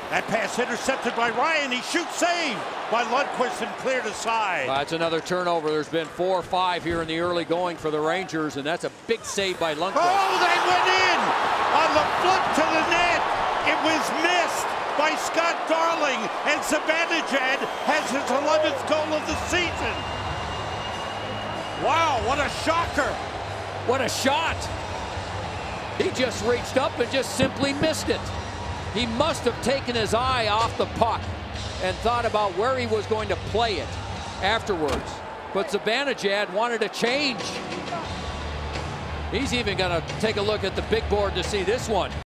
That pass intercepted by Ryan. He shoots, save by Lundqvist and cleared aside. That's another turnover. There's been 4 or 5 here in the early going for the Rangers, and that's a big save by Lundqvist. Oh, they went in on the flip to the net. It was missed by Scott Darling, and Zibanejad has his 11th goal of the season. Wow, what a shocker. What a shot. He just reached up and just simply missed it. He must have taken his eye off the puck and thought about where he was going to play it afterwards. But Zibanejad wanted a change. He's even going to take a look at the big board to see this one.